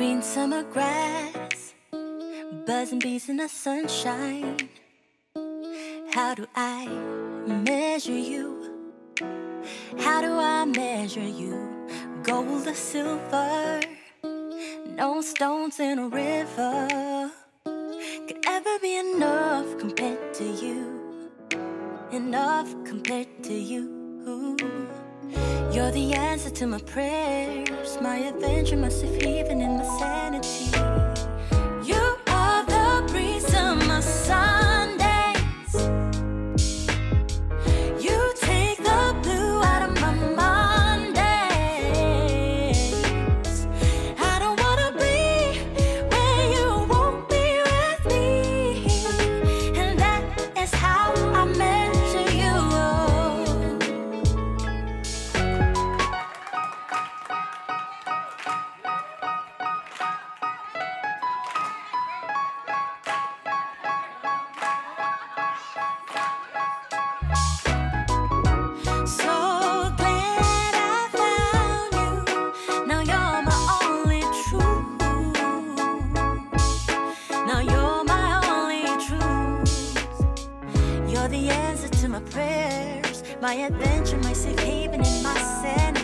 green summer grass, buzzing bees in the sunshine. How do I measure you? How do I measure you? Gold or silver? No stones in a river could ever be enough compared to you. Enough compared to you. You're the answer to my prayers, my adventure, my safe haven, and my sanity. You are the breeze of my Sundays. You take the blue out of my Mondays. I don't wanna be where you won't be with me, and that is how I measure you. The answer to my prayers, my adventure, my safe haven, and my sanity.